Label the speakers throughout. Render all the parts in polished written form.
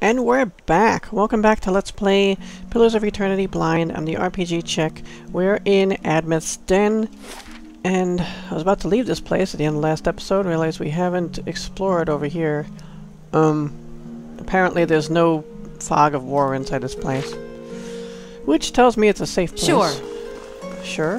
Speaker 1: And we're back! Welcome back to Let's Play Pillars of Eternity Blind. I'm the RPG chick. We're in Admeth's den. And I was about to leave this place at the end of the last episode, realized we haven't explored over here. Apparently there's no fog of war inside this place. Which tells me it's a safe place.
Speaker 2: Sure.
Speaker 1: Sure?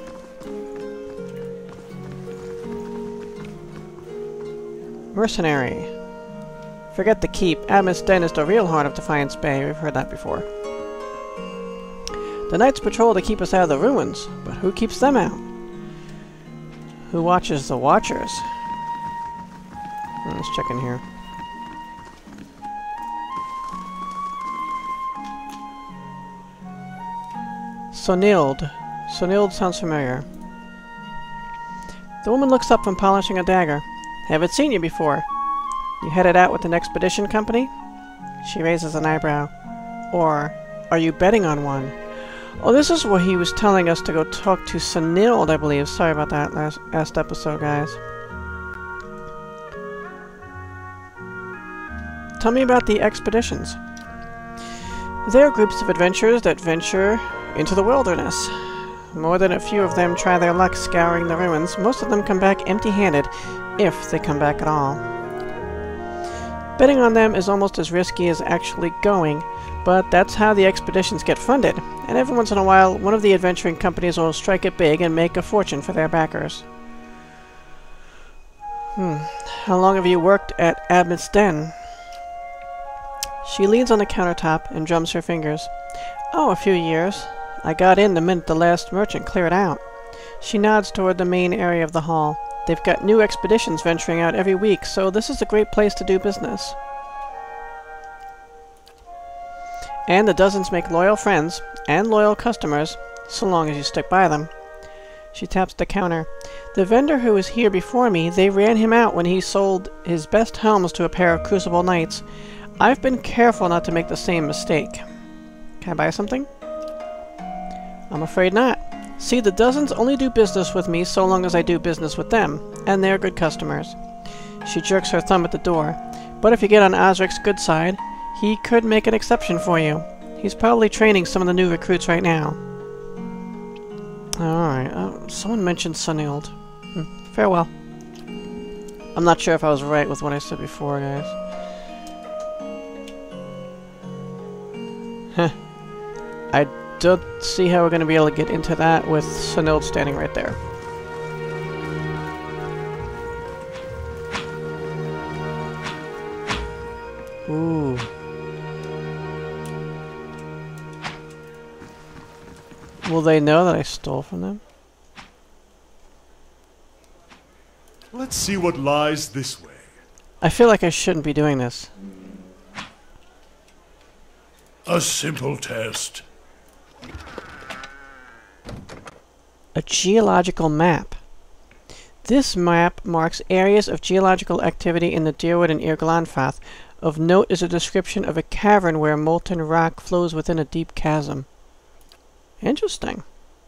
Speaker 1: Mercenary. Forget the keep. Admeth's den is the real heart of Defiance Bay. We've heard that before. The knights patrol to keep us out of the ruins, but who keeps them out? Who watches the watchers? Let's check in here. Sonild. Sonild sounds familiar. The woman looks up from polishing a dagger. Haven't seen you before. You headed out with an expedition company? She raises an eyebrow. Or, are you betting on one? Oh, this is what he was telling us to go talk to Sonild, I believe. Sorry about that last episode, guys. Tell me about the expeditions. They are groups of adventurers that venture into the wilderness. More than a few of them try their luck scouring the ruins. Most of them come back empty-handed, if they come back at all. Betting on them is almost as risky as actually going, but that's how the expeditions get funded, and every once in a while one of the adventuring companies will strike it big and make a fortune for their backers. How long have you worked at Admeth's den? She leans on the countertop and drums her fingers. Oh, a few years. I got in the minute the last merchant cleared out. She nods toward the main area of the hall. They've got new expeditions venturing out every week, so this is a great place to do business. And the dozens make loyal friends and loyal customers, so long as you stick by them. She taps the counter. The vendor who was here before me, they ran him out when he sold his best helms to a pair of Crucible Knights. I've been careful not to make the same mistake. Can I buy something? I'm afraid not. See, the dozens only do business with me so long as I do business with them, and they're good customers. She jerks her thumb at the door. But if you get on Osric's good side, he could make an exception for you. He's probably training some of the new recruits right now. Alright, someone mentioned Sonild. Farewell. I'm not sure if I was right with what I said before, guys. I don't see how we're going to be able to get into that with Sonild standing right there. Ooh. Will they know that I stole from them?
Speaker 3: Let's see what lies this way.
Speaker 1: I feel like I shouldn't be doing this.
Speaker 3: A simple test.
Speaker 1: A geological map. This map marks areas of geological activity in the Deerwood and Glamfellen. Of note is a description of a cavern where molten rock flows within a deep chasm. Interesting.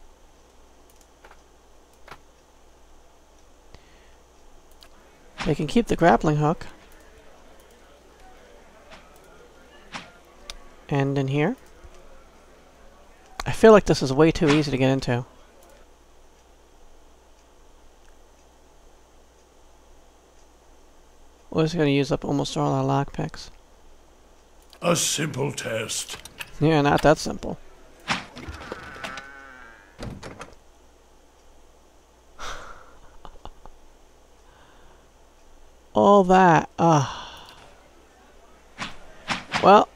Speaker 1: They can keep the grappling hook. And in here. I feel like this is way too easy to get into. We're just going to use up almost all our lockpicks.
Speaker 3: A simple test.
Speaker 1: Yeah, not that simple. All that. Well.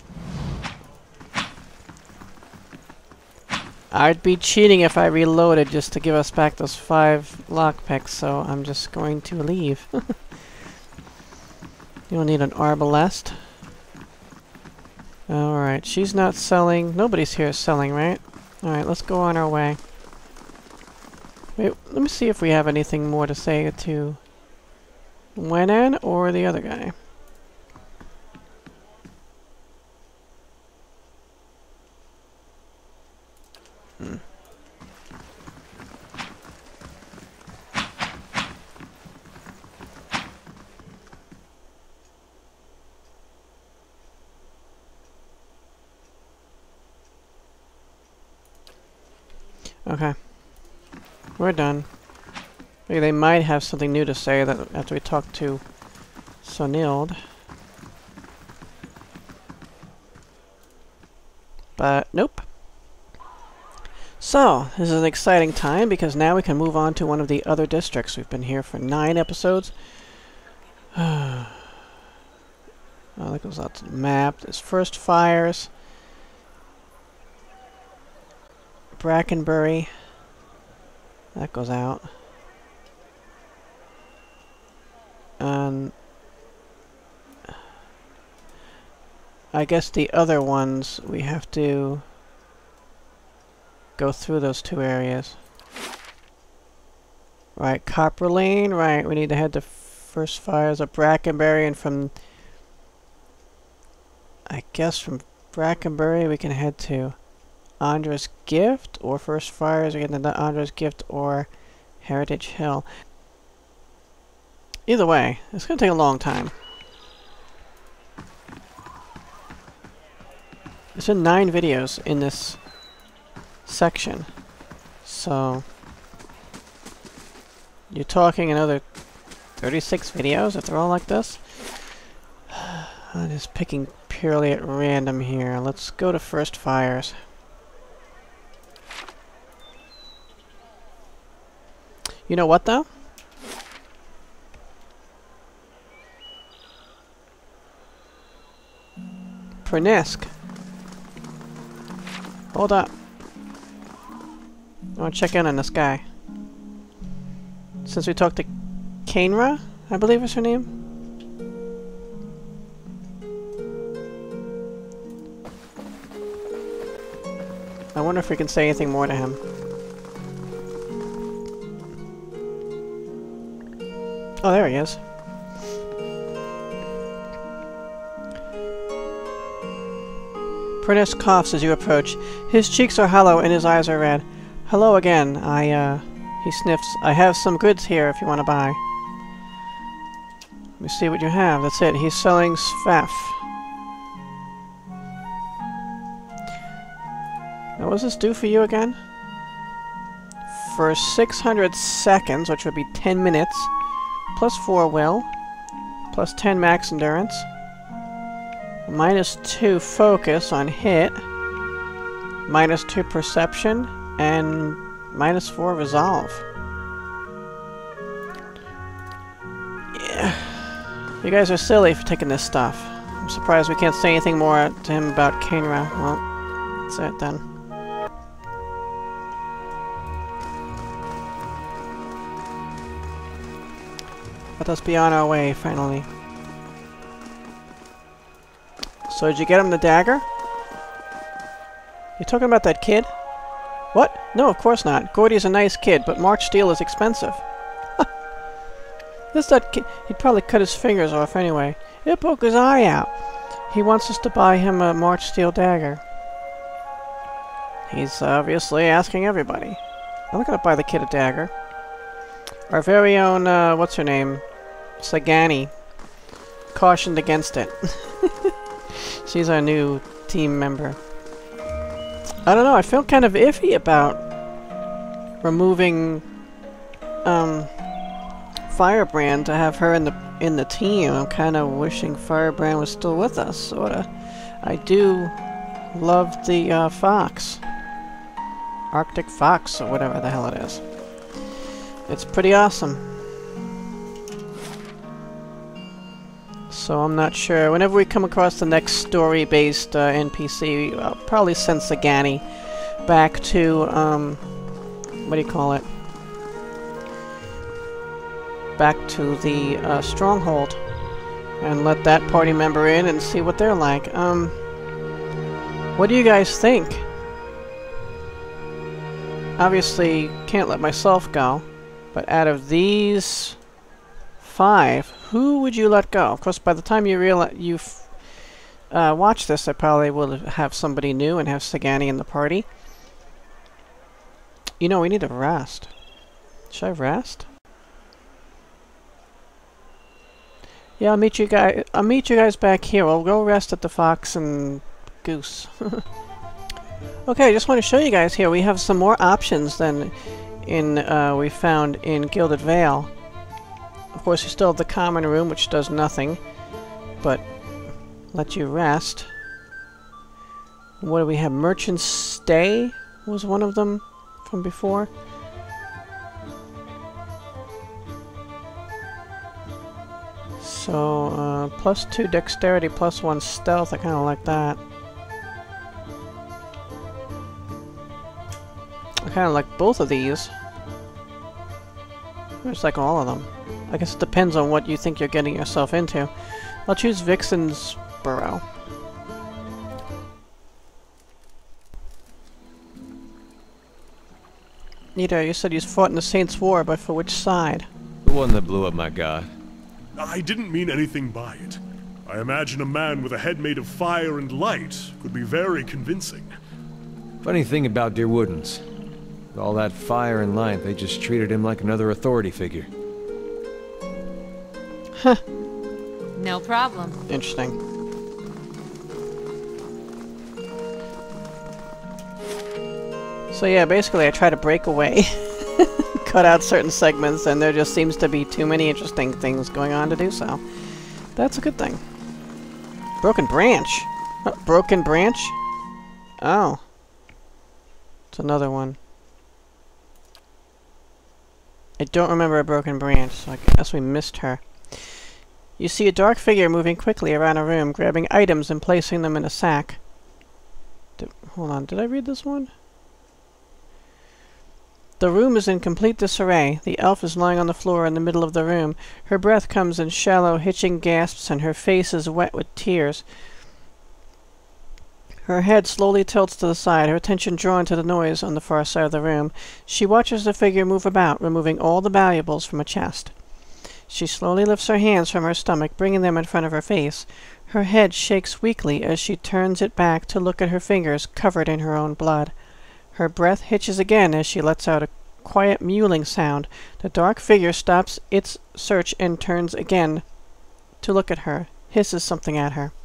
Speaker 1: I'd be cheating if I reloaded just to give us back those 5 lockpicks, so I'm just going to leave. You don't need an arbalest. Alright, she's not selling. Nobody's here selling, right? Alright, let's go on our way. Wait, let me see if we have anything more to say to Wenan or the other guy. Okay. We're done. Maybe they might have something new to say that after we talk to Sonild. But nope. So, this is an exciting time because now we can move on to one of the other districts. We've been here for 9 episodes. Oh, that goes out to the map. There's First Fires. Brackenbury. That goes out. And I guess the other ones we have to go through those 2 areas. Right, Copper Lane, right, we need to head to First Fires of Brackenbury, and from, I guess from Brackenbury we can head to Andra's Gift, or First Fires, we get into Andra's Gift, or Heritage Hill. Either way, it's going to take a long time. There's been 9 videos in this section, so you're talking another 36 videos if they're all like this. I'm just picking purely at random here. Let's go to First Fires. You know what though? Pernisk. Hold up. I want to check in on this guy. Since we talked to Kainra, I believe is her name. I wonder if we can say anything more to him. Oh, there he is. Pernisk coughs as you approach. His cheeks are hollow and his eyes are red. Hello again. He sniffs. I have some goods here if you want to buy. Let me see what you have. That's it. He's selling Svaff. Now, what does this do for you again? For 600 seconds, which would be 10 minutes, plus 4 will, plus 10 max endurance, minus 2 focus on hit, minus 2 perception, and minus 4 resolve. Yeah. You guys are silly for taking this stuff. I'm surprised we can't say anything more to him about Kainra. Well, that's it then. Let us be on our way, finally. So did you get him the dagger? You talking about that kid? What? No, of course not. Gordy's a nice kid, but March steel is expensive. This that kid. He'd probably cut his fingers off anyway. It broke his eye out. He wants us to buy him a March steel dagger. He's obviously asking everybody. I'm not gonna buy the kid a dagger. Our very own, what's her name? Sagani cautioned against it. She's our new team member. I don't know, I feel kind of iffy about removing Firebrand to have her in the team. I'm kind of wishing Firebrand was still with us, sorta. I do love the fox. Arctic Fox, or whatever the hell it is. It's pretty awesome. So I'm not sure. Whenever we come across the next story-based NPC, I'll probably send Sagani back to, what do you call it? Back to the stronghold and let that party member in and see what they're like. What do you guys think? Obviously, can't let myself go, but out of these 5, who would you let go? Of course, by the time you realize you've watched this, I probably will have somebody new and have Sagani in the party. You know, we need to rest. Should I rest? Yeah, I'll meet you guys back here. We'll go rest at the Fox and Goose. Okay, I just want to show you guys here, we have some more options than we found in Gilded Vale. Of course, you still have the common room, which does nothing, but let you rest. What do we have? Merchant's Stay was one of them from before. So, +2 dexterity, +1 stealth, I kind of like that. I kind of like both of these. I just like all of them. I guess it depends on what you think you're getting yourself into. I'll choose Vixen's Burrow. Nito, you said you fought in the Saints' War, but for which side?
Speaker 2: The one that blew up my god.
Speaker 3: I didn't mean anything by it. I imagine a man with a head made of fire and light could be very convincing.
Speaker 2: Funny thing about Dear Woodens. With all that fire and light, they just treated him like another authority figure.
Speaker 1: Huh.
Speaker 4: No problem.
Speaker 1: Interesting. So yeah, basically I try to break away. Cut out certain segments, and there just seems to be too many interesting things going on to do so. That's a good thing. Broken branch. Broken branch? Oh. It's another one. I don't remember a broken branch, so I guess we missed her. You see a dark figure moving quickly around a room, grabbing items and placing them in a sack. Hold on, did I read this one? The room is in complete disarray. The elf is lying on the floor in the middle of the room. Her breath comes in shallow, hitching gasps, and her face is wet with tears. Her head slowly tilts to the side, her attention drawn to the noise on the far side of the room. She watches the figure move about, removing all the valuables from a chest. She slowly lifts her hands from her stomach, bringing them in front of her face. Her head shakes weakly as she turns it back to look at her fingers, covered in her own blood. Her breath hitches again as she lets out a quiet mewling sound. The dark figure stops its search and turns again to look at her, hisses something at her.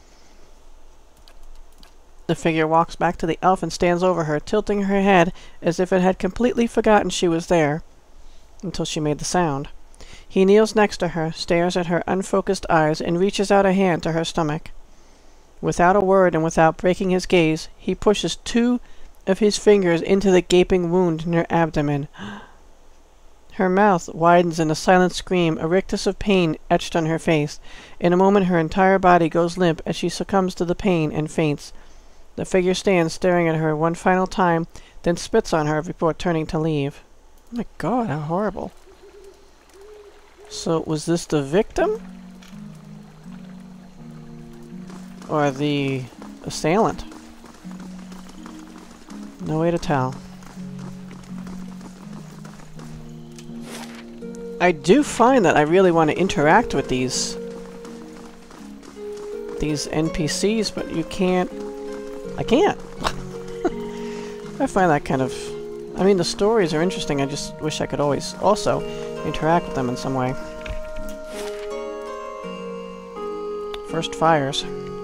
Speaker 1: The figure walks back to the elf and stands over her, tilting her head as if it had completely forgotten she was there, until she made the sound. He kneels next to her, stares at her unfocused eyes, and reaches out a hand to her stomach. Without a word and without breaking his gaze, he pushes 2 of his fingers into the gaping wound in her abdomen. Her mouth widens in a silent scream, a rictus of pain etched on her face. In a moment her entire body goes limp as she succumbs to the pain and faints. The figure stands staring at her one final time, then spits on her before turning to leave. Oh my god, how horrible. So, was this the victim? Or the assailant? No way to tell. I do find that I really want to interact with these NPCs, but you can't. I can't. I find that kind of. I mean, the stories are interesting. I just wish I could always also interact with them in some way. First fires.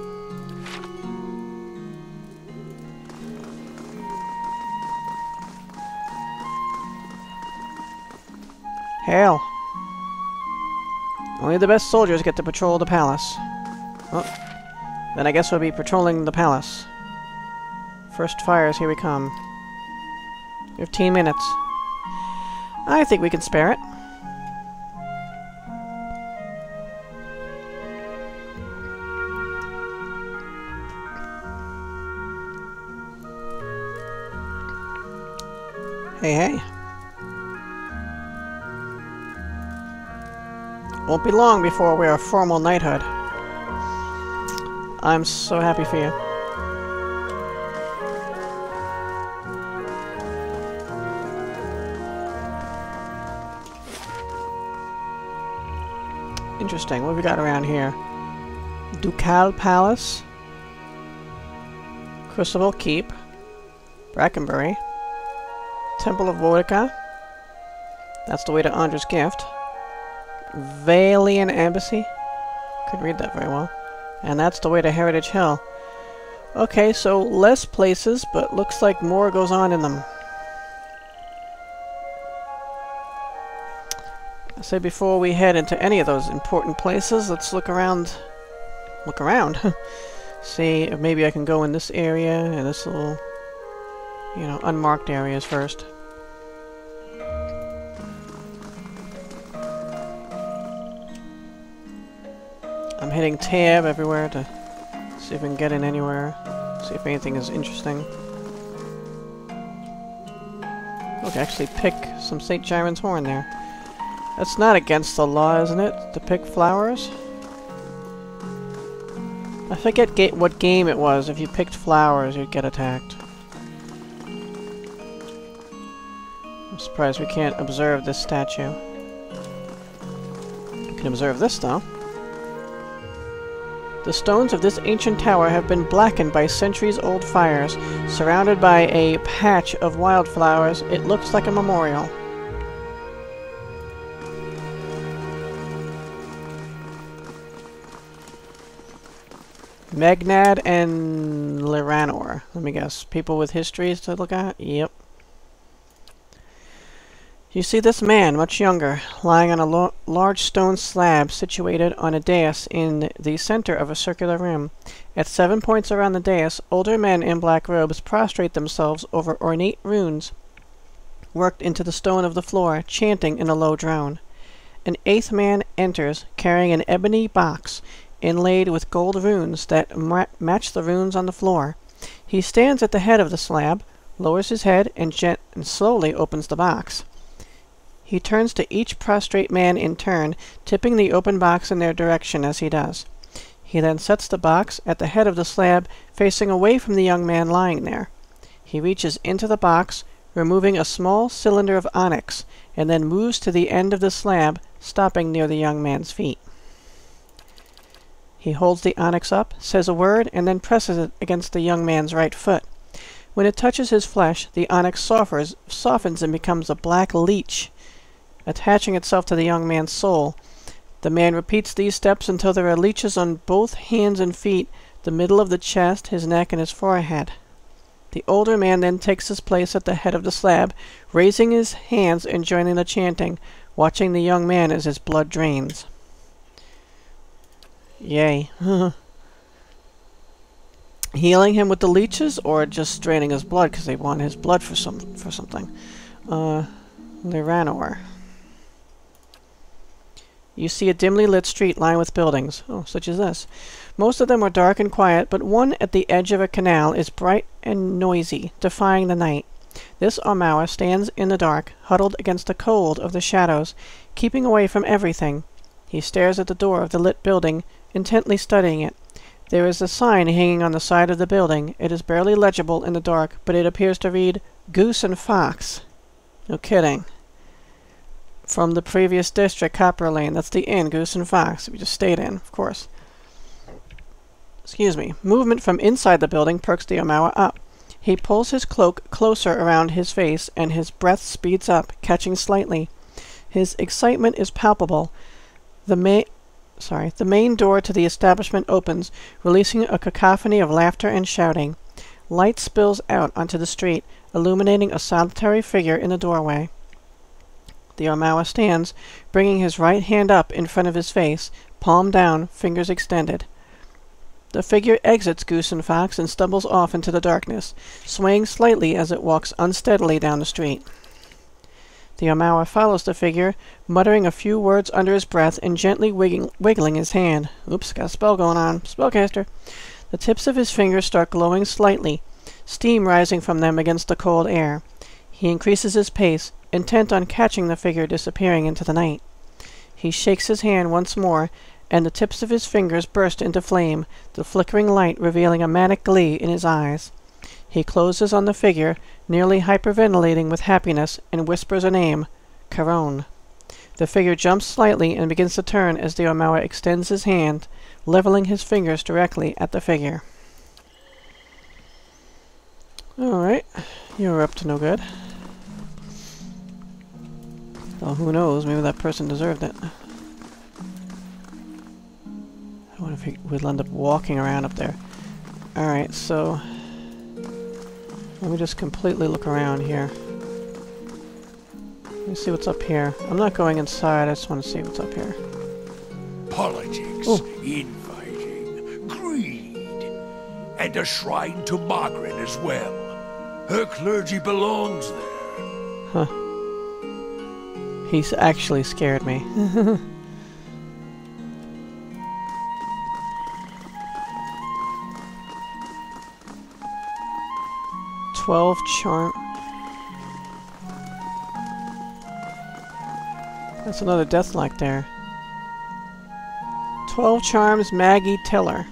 Speaker 1: Hail! Only the best soldiers get to patrol the palace. Well, then I guess we'll be patrolling the palace. First fires, here we come. 15 minutes. I think we can spare it. Hey, hey. Won't be long before we're a formal knighthood. I'm so happy for you. Interesting. What have we got around here? Ducal Palace. Crucible Keep. Brackenbury. Temple of Woedica. That's the way to Andra's Gift. Valian Embassy. Couldn't read that very well. And that's the way to Heritage Hill. Okay, so less places, but looks like more goes on in them. I say before we head into any of those important places, let's look around. Look around. See if maybe I can go in this area and this little, you know, unmarked areas first. I'm hitting tab everywhere to see if I can get in anywhere. See if anything is interesting. Look, I actually pick some St. Gyron's horn there. That's not against the law, isn't it? To pick flowers? I forget what game it was. If you picked flowers, you'd get attacked. I'm surprised we can't observe this statue. We can observe this, though. The stones of this ancient tower have been blackened by centuries-old fires. Surrounded by a patch of wildflowers, it looks like a memorial. Magnad and Liranor. Let me guess. People with histories to look at? Yep. You see this man, much younger, lying on a large stone slab situated on a dais in the center of a circular room. At 7 points around the dais, older men in black robes prostrate themselves over ornate runes worked into the stone of the floor, chanting in a low drone. An 8th man enters, carrying an ebony box inlaid with gold runes that match the runes on the floor. He stands at the head of the slab, lowers his head, and slowly opens the box. He turns to each prostrate man in turn, tipping the open box in their direction as he does. He then sets the box at the head of the slab, facing away from the young man lying there. He reaches into the box, removing a small cylinder of onyx, and then moves to the end of the slab, stopping near the young man's feet. He holds the onyx up, says a word, and then presses it against the young man's right foot. When it touches his flesh, the onyx softens and becomes a black leech, attaching itself to the young man's soul. The man repeats these steps until there are leeches on both hands and feet, the middle of the chest, his neck, and his forehead. The older man then takes his place at the head of the slab, raising his hands and joining the chanting, watching the young man as his blood drains. Yay. Healing him with the leeches, or just draining his blood because they want his blood for something? Liranor. You see a dimly lit street lined with buildings. Oh, such as this. Most of them are dark and quiet, but one at the edge of a canal is bright and noisy, defying the night. This Aumaua stands in the dark, huddled against the cold of the shadows, keeping away from everything. He stares at the door of the lit building, intently studying it. There is a sign hanging on the side of the building. It is barely legible in the dark, but it appears to read, "Goose and Fox." No kidding. From the previous district, Copper Lane. That's the inn, Goose and Fox. We just stayed in, of course. Excuse me. Movement from inside the building perks the Aumaua up. He pulls his cloak closer around his face, and his breath speeds up, catching slightly. His excitement is palpable. The main door to the establishment opens, releasing a cacophony of laughter and shouting. Light spills out onto the street, illuminating a solitary figure in the doorway. The Aumaua stands, bringing his right hand up in front of his face, palm down, fingers extended. The figure exits Goose and Fox and stumbles off into the darkness, swaying slightly as it walks unsteadily down the street. The Aumaua follows the figure, muttering a few words under his breath and gently wiggling his hand. Oops, got a spell going on. Spellcaster. The tips of his fingers start glowing slightly, steam rising from them against the cold air. He increases his pace, intent on catching the figure disappearing into the night. He shakes his hand once more, and the tips of his fingers burst into flame, the flickering light revealing a manic glee in his eyes. He closes on the figure, nearly hyperventilating with happiness, and whispers a name, Caron. The figure jumps slightly and begins to turn as the Aumaua extends his hand, leveling his fingers directly at the figure. Alright, you're up to no good. Well, who knows, maybe that person deserved it. I wonder if we'll end up walking around up there. Alright, so let me just completely look around here. Let me see what's up here. I'm not going inside, I just want to see what's up here.
Speaker 5: Politics, infighting, greed, and a shrine to Margaret as well. Her clergy belongs there.
Speaker 1: Huh. He's actually scared me. 12 charm. That's another deathlock there. 12 charms, Maggie Tiller.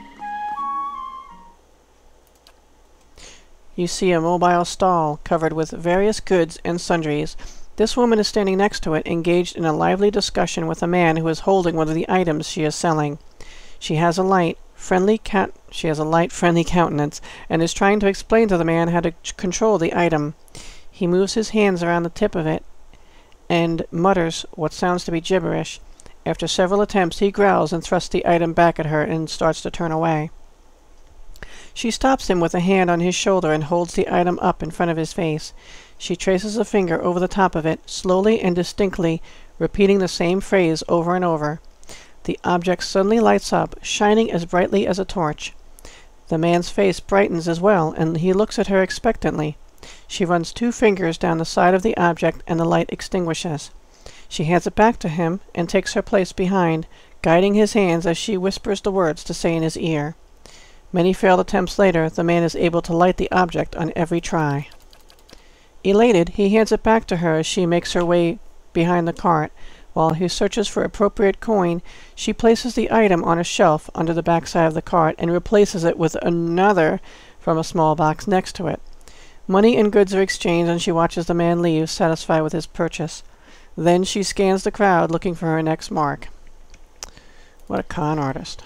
Speaker 1: You see a mobile stall covered with various goods and sundries. This woman is standing next to it, engaged in a lively discussion with a man who is holding one of the items she is selling. She has a light, friendly countenance, and is trying to explain to the man how to control the item. He moves his hands around the tip of it and mutters what sounds to be gibberish. After several attempts, he growls and thrusts the item back at her and starts to turn away. She stops him with a hand on his shoulder and holds the item up in front of his face. She traces a finger over the top of it, slowly and distinctly, repeating the same phrase over and over. The object suddenly lights up, shining as brightly as a torch. The man's face brightens as well, and he looks at her expectantly. She runs 2 fingers down the side of the object, and the light extinguishes. She hands it back to him, and takes her place behind, guiding his hands as she whispers the words to say in his ear. Many failed attempts later, the man is able to light the object on every try. Elated, he hands it back to her as she makes her way behind the cart. While he searches for appropriate coin, she places the item on a shelf under the backside of the cart and replaces it with another from a small box next to it. Money and goods are exchanged, and she watches the man leave, satisfied with his purchase. Then she scans the crowd, looking for her next mark. What a con artist.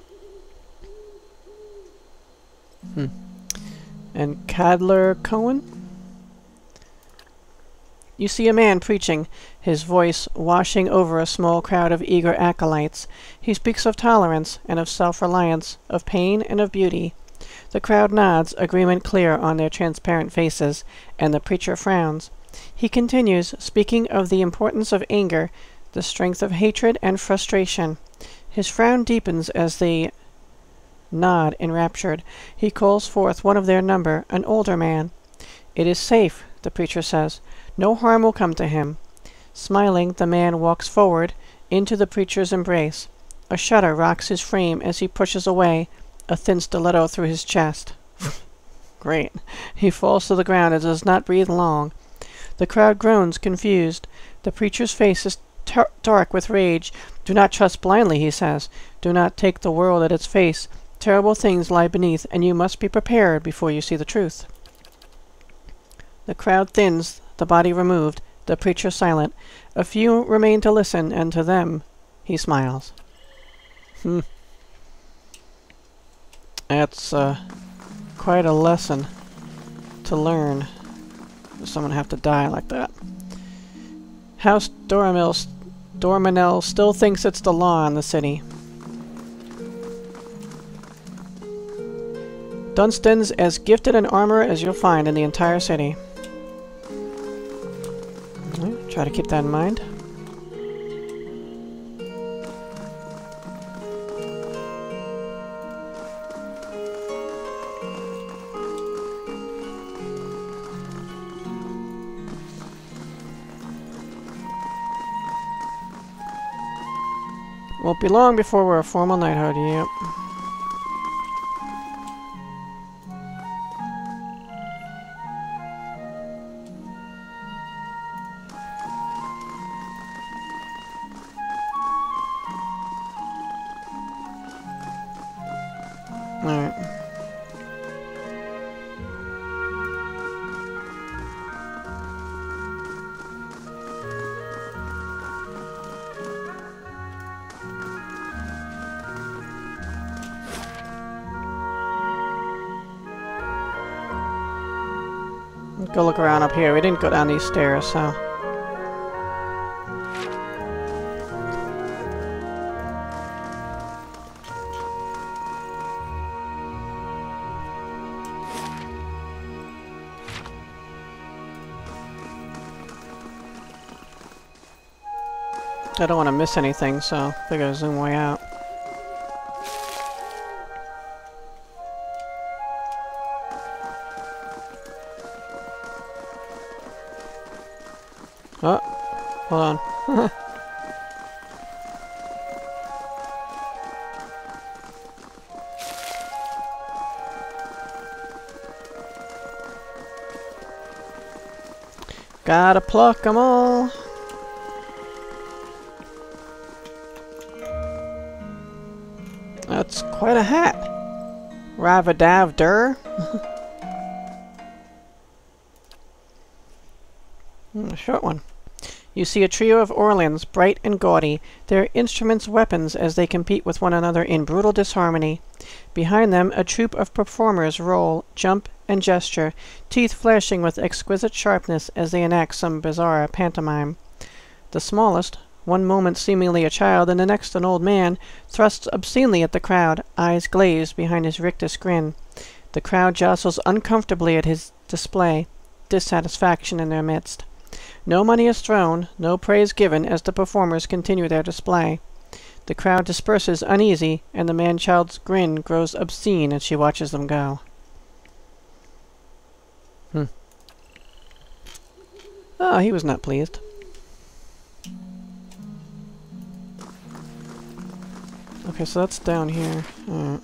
Speaker 1: And Cadler Cohen? You see a man preaching, his voice washing over a small crowd of eager acolytes. He speaks of tolerance and of self-reliance, of pain and of beauty. The crowd nods, agreement clear on their transparent faces, and the preacher frowns. He continues, speaking of the importance of anger, the strength of hatred and frustration. His frown deepens as they nod enraptured. He calls forth one of their number, an older man. "It is safe," the preacher says. "No harm will come to him." Smiling, the man walks forward into the preacher's embrace. A shudder rocks his frame as he pushes away, a thin stiletto through his chest. Great. He falls to the ground and does not breathe long. The crowd groans, confused. The preacher's face is dark with rage. "Do not trust blindly," he says. "Do not take the world at its face. Terrible things lie beneath, and you must be prepared before you see the truth." The crowd thins, the body removed, the preacher silent. A few remain to listen, and to them he smiles. That's quite a lesson to learn. Does someone have to die like that? House Dormanel still thinks it's the law in the city. Dunstan's as gifted an armorer as you'll find in the entire city. Try to keep that in mind. Won't be long before we're a formal knighthood, yep. Alright. Let's go look around up here. We didn't go down these stairs, so... I don't want to miss anything, so I gotta zoom way out. Oh, hold on. Gotta pluck 'em all. That's quite a hat. Ravadav-dur. A short one. You see a trio of Orlans, bright and gaudy, their instruments weapons as they compete with one another in brutal disharmony. Behind them, a troupe of performers roll, jump, and gesture, teeth flashing with exquisite sharpness as they enact some bizarre pantomime. The smallest, one moment seemingly a child and the next an old man, thrusts obscenely at the crowd, eyes glazed behind his rictus grin. The crowd jostles uncomfortably at his display, dissatisfaction in their midst. No money is thrown, no praise given as the performers continue their display. The crowd disperses uneasy, and the man-child's grin grows obscene as she watches them go. Oh, he was not pleased. Okay, so that's down here. Alright.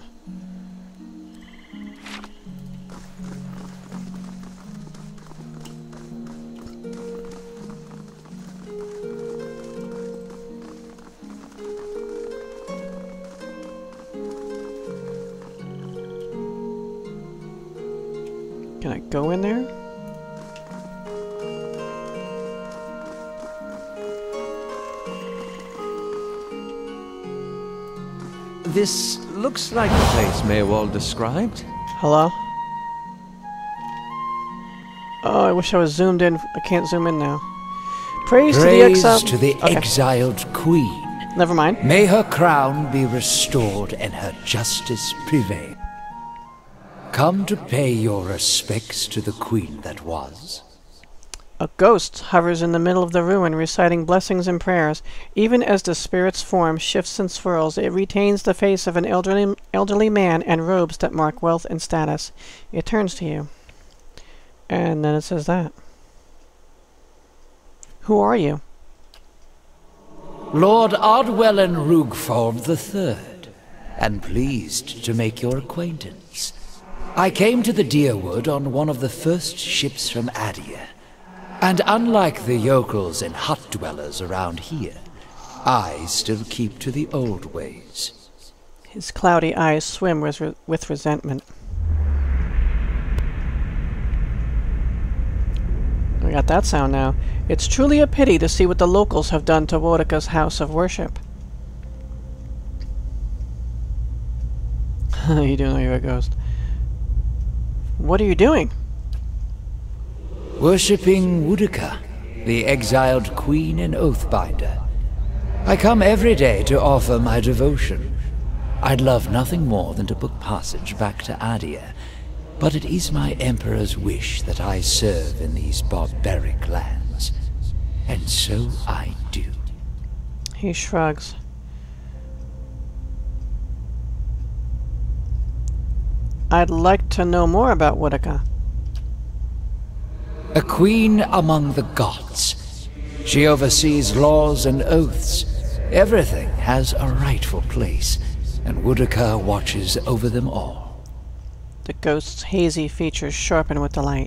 Speaker 1: Can I go in there?
Speaker 2: This looks like the place Maywald described.
Speaker 1: Hello? Oh, I wish I was zoomed in. I can't zoom in now. Praise to the exiled...
Speaker 5: exiled queen.
Speaker 1: Never mind.
Speaker 5: May her crown be restored and her justice prevail. Come to pay your respects to the queen that was.
Speaker 1: A ghost hovers in the middle of the ruin, reciting blessings and prayers. Even as the spirit's form shifts and swirls, it retains the face of an elderly man and robes that mark wealth and status. It turns to you. And then it says that. Who are you?
Speaker 5: Lord Ardwellen Rugford III, and pleased to make your acquaintance. I came to the Deerwood on one of the first ships from Adia. And unlike the yokels and hut dwellers around here, I still keep to the old ways.
Speaker 1: His cloudy eyes swim with resentment. We got that sound now. It's truly a pity to see what the locals have done to Woedica's house of worship. You do know you're a ghost. What are you doing?
Speaker 5: Worshipping Woedica, the exiled queen and oathbinder. I come every day to offer my devotion. I'd love nothing more than to book passage back to Adia, but it is my emperor's wish that I serve in these barbaric lands. And so I do.
Speaker 1: He shrugs. I'd like to know more about Woedica.
Speaker 5: A queen among the gods. She oversees laws and oaths. Everything has a rightful place, and Woedica watches over them all.
Speaker 1: The ghost's hazy features sharpen with delight.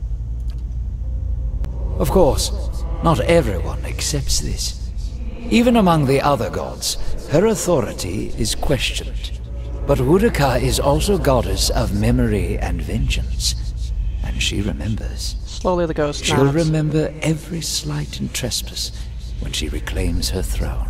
Speaker 5: Of course, not everyone accepts this. Even among the other gods, her authority is questioned. But Woedica is also goddess of memory and vengeance, and she remembers.
Speaker 1: Slowly the ghost
Speaker 5: She'll
Speaker 1: nods.
Speaker 5: remember every slight and trespass when she reclaims her throne.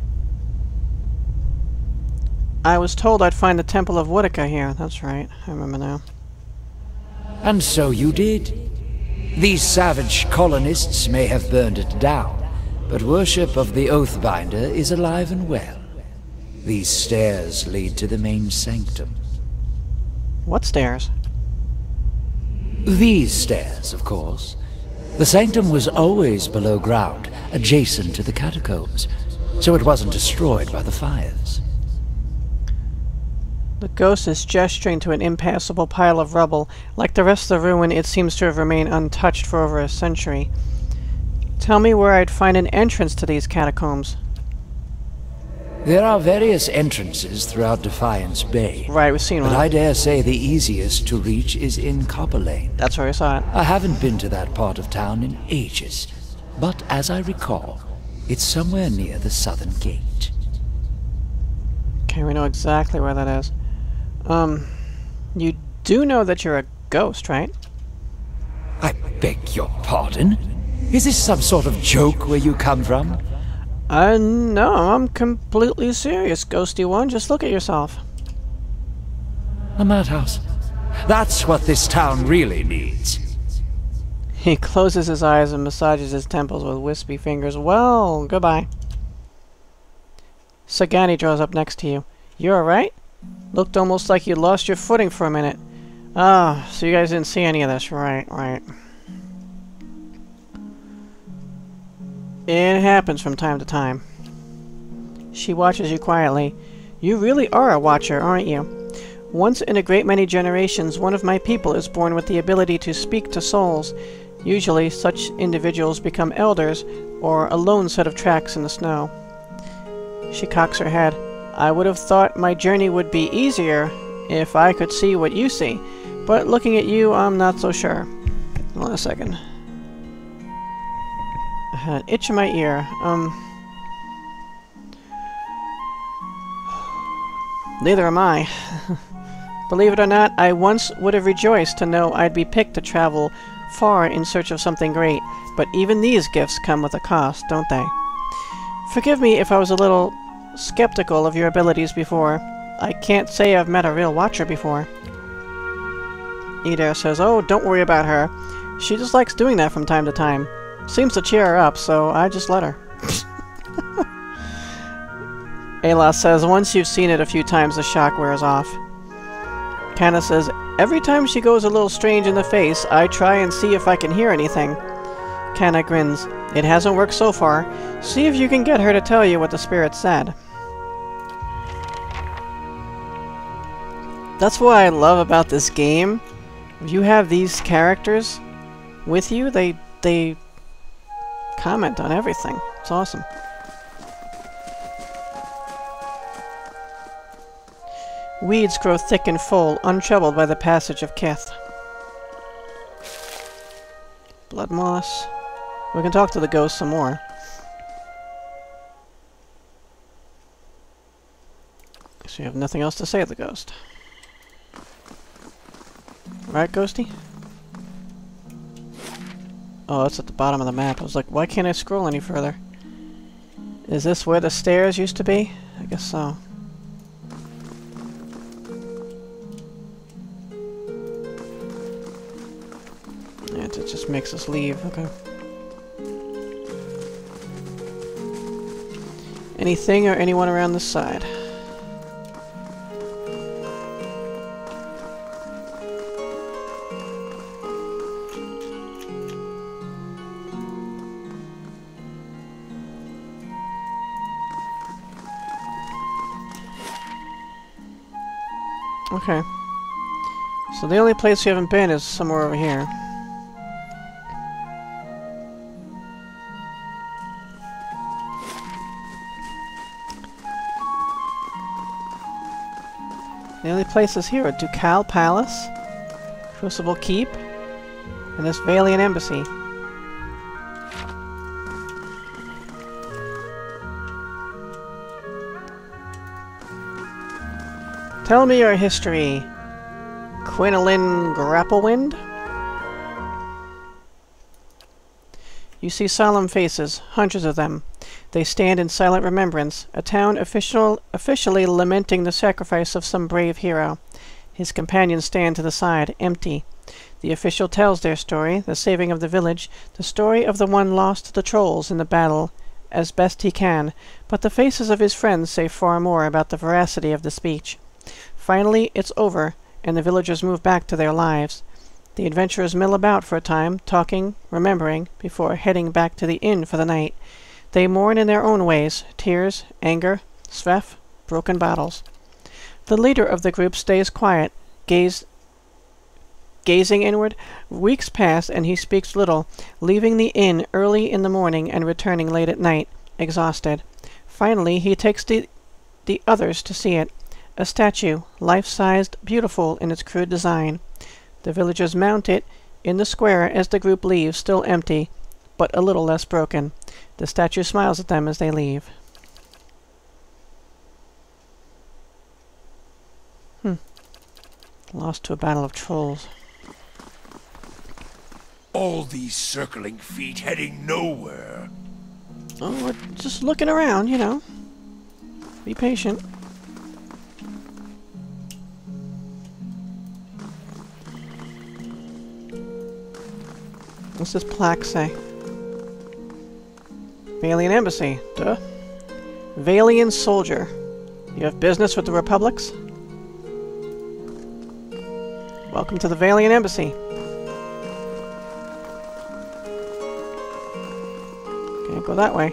Speaker 1: I was told I'd find the Temple of Woedica here. That's right. I remember now.
Speaker 5: And so you did. These savage colonists may have burned it down, but worship of the Oathbinder is alive and well. These stairs lead to the main sanctum.
Speaker 1: What stairs?
Speaker 5: These stairs, of course. The sanctum was always below ground, adjacent to the catacombs. so it wasn't destroyed by the fires.
Speaker 1: The ghost is gesturing to an impassable pile of rubble. Like the rest of the ruin, it seems to have remained untouched for over a century. Tell me where I'd find an entrance to these catacombs.
Speaker 5: There are various entrances throughout Defiance Bay.
Speaker 1: Right, we've seen
Speaker 5: but
Speaker 1: one.
Speaker 5: I dare say the easiest to reach is in Copper Lane.
Speaker 1: That's where I saw it.
Speaker 5: I haven't been to that part of town in ages, but as I recall, it's somewhere near the southern gate.
Speaker 1: Okay, we know exactly where that is. You do know that you're a ghost, right?
Speaker 5: I beg your pardon? Is this some sort of joke where you come from?
Speaker 1: No, I'm completely serious, Ghosty One. Just look at yourself.
Speaker 5: A madhouse. That's what this town really needs.
Speaker 1: He closes his eyes and massages his temples with wispy fingers. Well, goodbye. Sagani draws up next to you. You alright? Looked almost like you lost your footing for a minute. Ah, so you guys didn't see any of this. Right. It happens from time to time. She watches you quietly. You really are a watcher, aren't you? Once in a great many generations, one of my people is born with the ability to speak to souls. Usually, such individuals become elders, or a lone set of tracks in the snow. She cocks her head. I would have thought my journey would be easier if I could see what you see, but looking at you, I'm not so sure. Hold on a second. I had an itch in my ear. Neither am I. Believe it or not, I once would have rejoiced to know I'd be picked to travel far in search of something great, but even these gifts come with a cost, don't they? Forgive me if I was a little skeptical of your abilities before. I can't say I've met a real watcher before. Eder says, oh, don't worry about her. She just likes doing that from time to time. Seems to cheer her up, so I just let her. Ayla says, once you've seen it a few times, the shock wears off. Kana says, every time she goes a little strange in the face, I try and see if I can hear anything. Kana grins. It hasn't worked so far. See if you can get her to tell you what the spirit said. That's what I love about this game. If you have these characters with you, they comment on everything. It's awesome. Weeds grow thick and full, untroubled by the passage of Kith. Blood moss. We can talk to the ghost some more. So you have nothing else to say to the ghost. Right, Ghosty? Oh, it's at the bottom of the map. I was like, why can't I scroll any further? Is this where the stairs used to be? I guess so. Yeah, it just makes us leave. Okay. Anything or anyone around this side? Okay. So the only place we haven't been is somewhere over here. The only places here are Ducal Palace, Crucible Keep, and this Valian Embassy. Tell me your history, Quinolin Grapplewind. You see solemn faces, hundreds of them. They stand in silent remembrance, a town officially lamenting the sacrifice of some brave hero. His companions stand to the side, empty. The official tells their story, the saving of the village, the story of the one lost to the trolls in the battle, as best he can, but the faces of his friends say far more about the veracity of the speech. Finally, it's over, and the villagers move back to their lives. The adventurers mill about for a time, talking, remembering, before heading back to the inn for the night. They mourn in their own ways, tears, anger, svef, broken bottles. The leader of the group stays quiet, gazing inward. Weeks pass and he speaks little, leaving the inn early in the morning and returning late at night, exhausted. Finally, he takes the others to see it. A statue, life-sized, beautiful in its crude design. The villagers mount it in the square as the group leaves, still empty, but a little less broken. The statue smiles at them as they leave. Lost to a battle of trolls.
Speaker 6: All these circling feet heading nowhere.
Speaker 1: Oh, we're just looking around, you know. Be patient. What's this plaque say? Valian Embassy. Duh. Valian Soldier. You have business with the Republics? Welcome to the Valian Embassy. Can't go that way.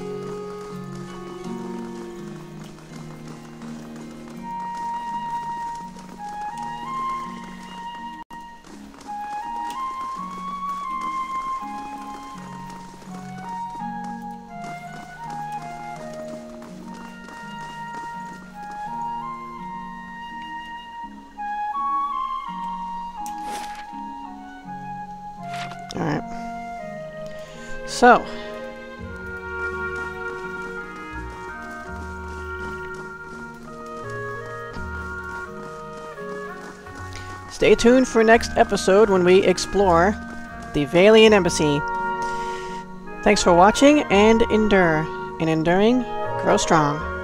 Speaker 1: Alright. So. Stay tuned for next episode when we explore the Valian Embassy. Thanks for watching and endure. In enduring, grow strong.